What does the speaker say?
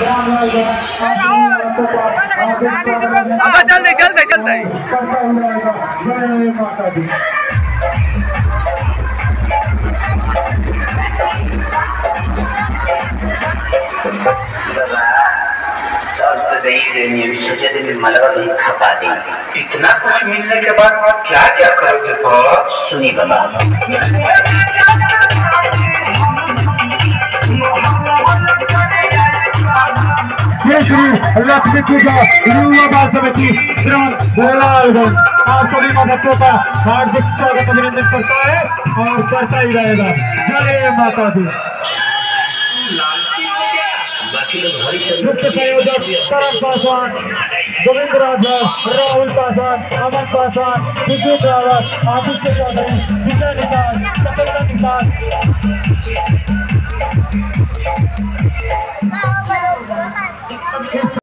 चलते खपा दी। इतना कुछ मिलने के बाद क्या क्या करोगे? सुनी बाबा, लक्ष्मी पूजा युवा बाल समिति आप सभी भक्तों का हार्दिक स्वागत अभिनंदन करता है और करता ही रहेगा। जय माता दी। मुख्य संयोजक तरफ पासवान, गोविंद राठौर, राहुल पासवान, अमन पासवान, विद्युत रावत, आदित्य चौधरी, विजय निषाद, सफलता निषाद।